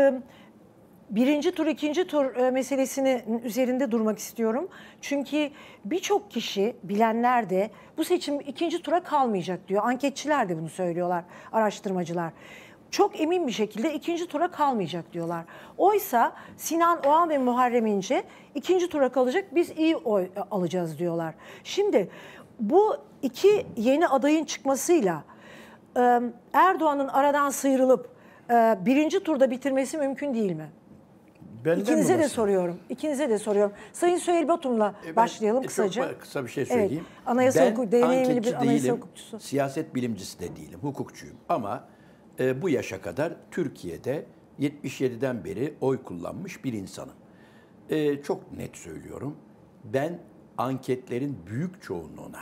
birinci tur, ikinci tur meselesinin üzerinde durmak istiyorum. Çünkü birçok kişi, bilenler de bu seçim ikinci tura kalmayacak diyor. Anketçiler de bunu söylüyorlar, araştırmacılar. Çok emin bir şekilde ikinci tura kalmayacak diyorlar. Oysa Sinan Oğan ve Muharrem İnce ikinci tura kalacak, biz iyi oy alacağız diyorlar. Şimdi bu iki yeni adayın çıkmasıyla Erdoğan'ın aradan sıyrılıp birinci turda bitirmesi mümkün değil mi? İkinize de soruyorum. İkinize de soruyorum. Sayın Süheyl Batum'la başlayalım kısaca. Çok kısa bir şey söyleyeyim. Evet, anayasa hukuku, deneyimli bir anayasa değilim, hukukçusu. siyaset bilimcisi de değilim, hukukçuyum. Ama bu yaşa kadar Türkiye'de 77'den beri oy kullanmış bir insanım. Çok net söylüyorum. Ben anketlerin büyük çoğunluğuna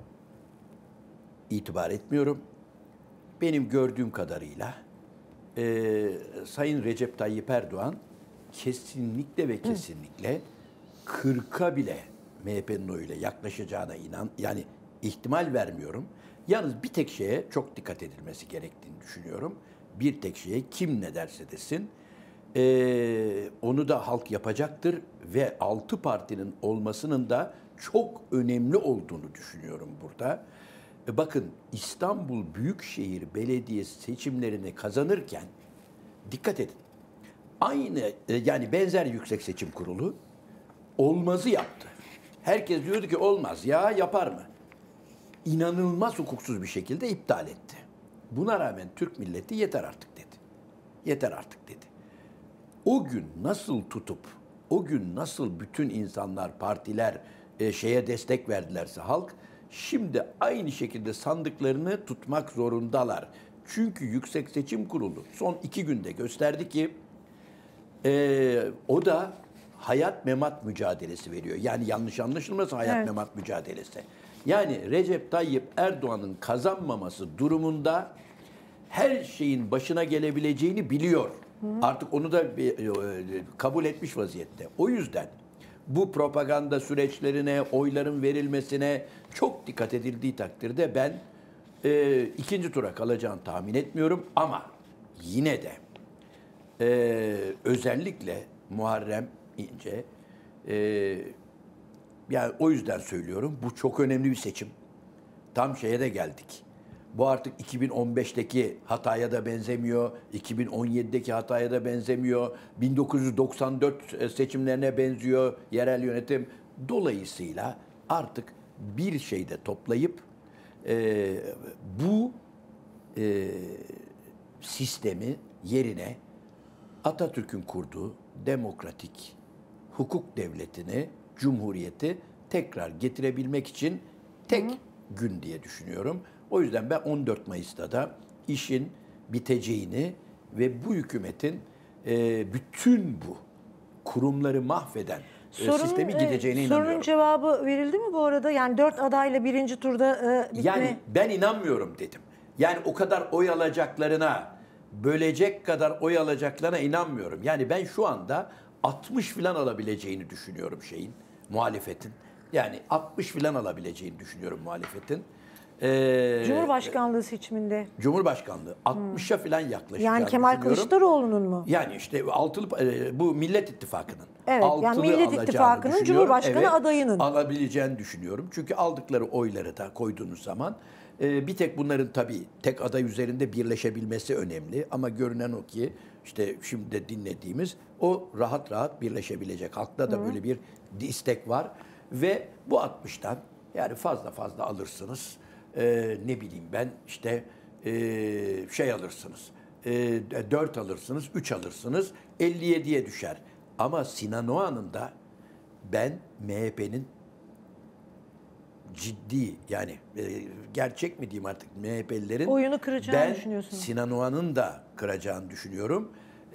itibar etmiyorum. Benim gördüğüm kadarıyla Sayın Recep Tayyip Erdoğan kesinlikle ve kesinlikle 40'a bile MHP'nin oyuyla yaklaşacağına yani ihtimal vermiyorum. Yalnız bir tek şeye çok dikkat edilmesi gerektiğini düşünüyorum. Bir tek şeye kim ne derse desin onu da halk yapacaktır ve 6 partinin olmasının da çok önemli olduğunu düşünüyorum burada. Bakın İstanbul Büyükşehir Belediyesi seçimlerini kazanırken dikkat edin. Aynı yani benzer Yüksek Seçim Kurulu olmazı yaptı. Herkes diyordu ki olmaz ya, yapar mı? İnanılmaz hukuksuz bir şekilde iptal etti. Buna rağmen Türk milleti yeter artık dedi. Yeter artık dedi. O gün nasıl tutup, o gün nasıl bütün insanlar, partiler şeye destek verdilerse halk, şimdi aynı şekilde sandıklarını tutmak zorundalar. Çünkü Yüksek Seçim Kurulu son 2 günde gösterdi ki o da hayat memat mücadelesi veriyor. Yani yanlış anlaşılmasın, hayat memat mücadelesi. Yani Recep Tayyip Erdoğan'ın kazanmaması durumunda her şeyin başına gelebileceğini biliyor. Artık onu da kabul etmiş vaziyette. O yüzden bu propaganda süreçlerine, oyların verilmesine çok dikkat edildiği takdirde ben ikinci tura kalacağını tahmin etmiyorum. Ama yine de özellikle Muharrem İnce, yani o yüzden söylüyorum, bu çok önemli bir seçim. Tam şeye de geldik. Bu artık 2015'teki hataya da benzemiyor, 2017'deki hataya da benzemiyor, 1994 seçimlerine benziyor yerel yönetim. Dolayısıyla artık bir şeyde toplayıp bu sistemi yerine Atatürk'ün kurduğu demokratik hukuk devletini, cumhuriyeti tekrar getirebilmek için tek gün diye düşünüyorum. O yüzden ben 14 Mayıs'ta da işin biteceğini ve bu hükümetin bütün bu kurumları mahveden sistemi gideceğine inanıyorum. Sorunun cevabı verildi mi bu arada? Yani 4 adayla birinci turda bitme... Yani ben inanmıyorum dedim. Yani o kadar oy alacaklarına, bölecek kadar oy alacaklarına inanmıyorum. Yani ben şu anda 60 falan alabileceğini düşünüyorum muhalefetin. Yani 60 falan alabileceğini düşünüyorum muhalefetin. Cumhurbaşkanlığı seçiminde. Cumhurbaşkanlığı 60'a falan yaklaşacağını Yani Kemal düşünüyorum. Kılıçdaroğlu'nun mu? Yani işte bu Millet İttifakı'nın. Evet, yani Millet İttifakı'nın Cumhurbaşkanı adayının. Alabileceğini düşünüyorum. Çünkü aldıkları oyları da koyduğunuz zaman bir tek bunların tabii tek aday üzerinde birleşebilmesi önemli. Ama görünen o ki işte şimdi de dinlediğimiz o rahat rahat birleşebilecek. Halkta da böyle bir istek var. Ve bu 60'tan yani fazla alırsınız. Ne bileyim ben işte alırsınız. 4 alırsınız, 3 alırsınız, 57'ye düşer. Ama Sinan Oğan'ın da ben MHP'nin ciddi yani gerçek mi diyeyim artık MHP'lilerin oyunu kıracağını düşünüyorsunuz. Sinan Oğan'ın da kıracağını düşünüyorum.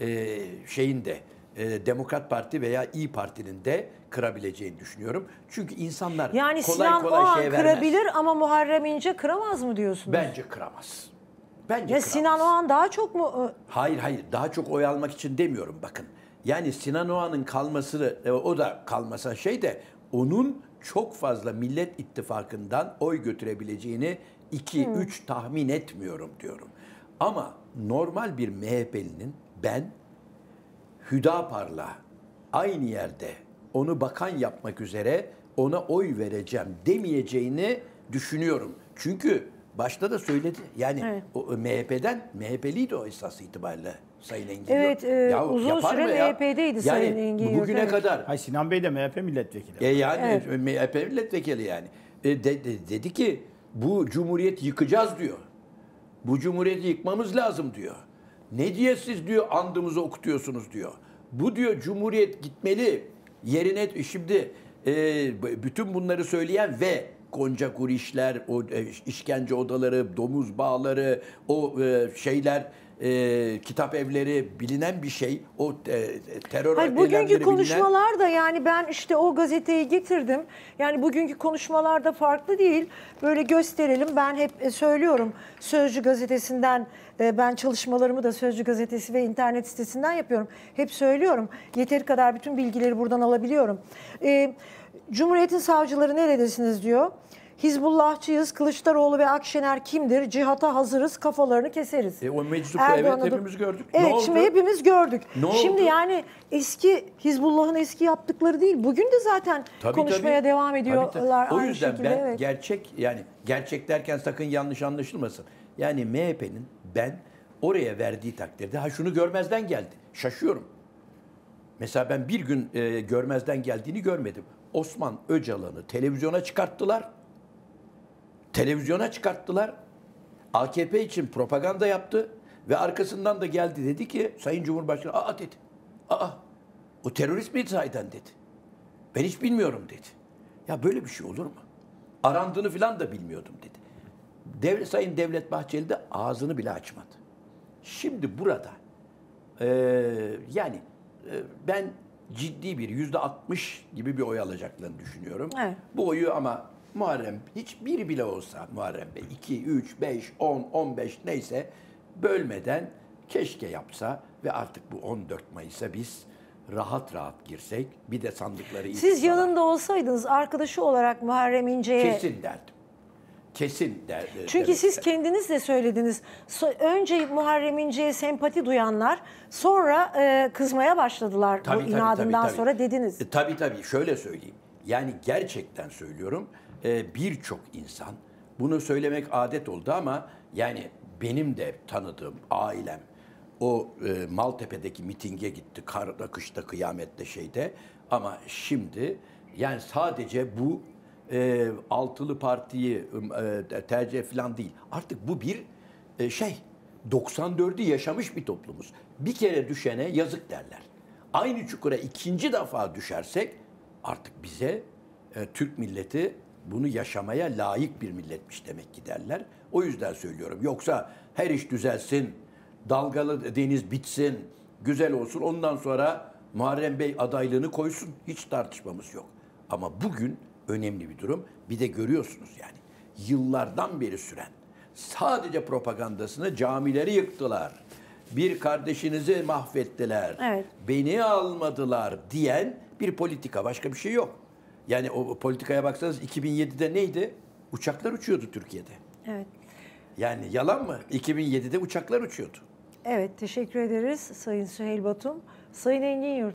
Demokrat Parti veya İyi Parti'nin de kırabileceğini düşünüyorum. Çünkü insanlar yani kolay Sinan kolay Oğan şey vermez. kırabilir ama Muharrem İnce kıramaz mı diyorsunuz? Bence kıramaz. Bence ya kıramaz. Sinan Oğan daha çok mu? Hayır. Daha çok oy almak için demiyorum bakın. Yani Sinan Oğan'ın kalması, o da kalmasa onun çok fazla Millet İttifakı'ndan oy götürebileceğini 2-3 tahmin etmiyorum diyorum. Ama normal bir MHP'linin ben Hüdapar'la aynı yerde onu bakan yapmak üzere ona oy vereceğim demeyeceğini düşünüyorum. Çünkü başta da söyledi. Yani Evet. o MHP'liydi o esas itibariyle Sayın Engin Evet, Yurt. Ya uzun yapar süre mı ya? MHP'deydi Sayın Engin Yurt, Bugüne evet. kadar Hay Sinan Bey de MHP milletvekili. yani MHP milletvekili yani. Dedi ki bu cumhuriyet yıkacağız diyor. Bu cumhuriyeti yıkmamız lazım diyor. Ne diye siz diyor andımızı okutuyorsunuz diyor. Bu diyor cumhuriyet gitmeli. Yerine şimdi bütün bunları söyleyen ve Gonca Kurişler, o işkence odaları, domuz bağları, o şeyler, kitap evleri bilinen bir şey. O terör Hayır, eylemleri bugünkü bilinen. konuşmalar da yani ben işte o gazeteyi getirdim. Yani bugünkü konuşmalar da farklı değil. Böyle gösterelim. Ben hep söylüyorum Sözcü gazetesinden, ben çalışmalarımı da Sözcü gazetesi ve internet sitesinden yapıyorum. Hep söylüyorum. Yeteri kadar bütün bilgileri buradan alabiliyorum. Cumhuriyetin savcıları neredesiniz diyor. Hizbullahçıyız, Kılıçdaroğlu ve Akşener kimdir? Cihata hazırız, kafalarını keseriz. O meczupu Erdoğan'a evet da- hepimiz gördük. Evet, Ne oldu? şimdi hepimiz gördük. Ne Şimdi oldu? yani eski Hizbullah'ın eski yaptıkları değil. Bugün de zaten konuşmaya Tabii. devam ediyorlar Tabii. O aynı yüzden şekilde. ben Evet. gerçek derken sakın yanlış anlaşılmasın. Yani MHP'nin ben oraya verdiği takdirde şunu görmezden geldi. Şaşıyorum. Mesela ben bir gün görmezden geldiğini görmedim. Osman Öcalan'ı televizyona çıkarttılar. Televizyona çıkarttılar. AKP için propaganda yaptı ve arkasından da geldi dedi ki Sayın Cumhurbaşkanı dedi. O terörist miydi sahiden dedi. Ben hiç bilmiyorum dedi. Ya böyle bir şey olur mu? Arandığını falan da bilmiyordum dedi. Sayın Devlet Bahçeli de ağzını bile açmadı. Şimdi burada ben ciddi bir %60 gibi bir oy alacaklarını düşünüyorum. Evet. Bu oyu ama Muharrem hiçbir bile olsa Muharrem Bey 2, 3, 5, 10, 15 neyse bölmeden keşke yapsa ve artık bu 14 Mayıs'a biz rahat rahat girsek bir de sandıkları Siz yanında olsaydınız arkadaşı olarak Muharrem İnce'ye... kesin derdim. Kesin derdim. Çünkü siz kendiniz de söylediniz. Önce Muharrem İnce'ye sempati duyanlar sonra kızmaya başladılar bu inadından sonra dediniz. Tabii şöyle söyleyeyim. Yani gerçekten söylüyorum birçok insan bunu söylemek adet oldu ama yani benim de tanıdığım ailem o Maltepe'deki mitinge gitti. Karda, kışta, kıyamette şeyde ama şimdi yani sadece bu altılı partiyi tercih falan değil. Artık bu bir 94'ü yaşamış bir toplumuz. Bir kere düşene yazık derler. Aynı çukura ikinci defa düşersek artık bize Türk milleti bunu yaşamaya layık bir milletmiş demek ki derler. O yüzden söylüyorum. Yoksa her iş düzelsin, dalgalı deniz bitsin, güzel olsun. Ondan sonra Muharrem Bey adaylığını koysun. Hiç tartışmamız yok. Ama bugün önemli bir durum. Bir de görüyorsunuz yani yıllardan beri süren sadece propagandasını camileri yıktılar. Bir kardeşinizi mahvettiler. Evet. Beni almadılar diyen bir politika. Başka bir şey yok. Yani o politikaya baksanız 2007'de neydi? Uçaklar uçuyordu Türkiye'de. Evet. Yani yalan mı? 2007'de uçaklar uçuyordu. Evet, teşekkür ederiz Sayın Süheyl Batum. Sayın Engin Yurt.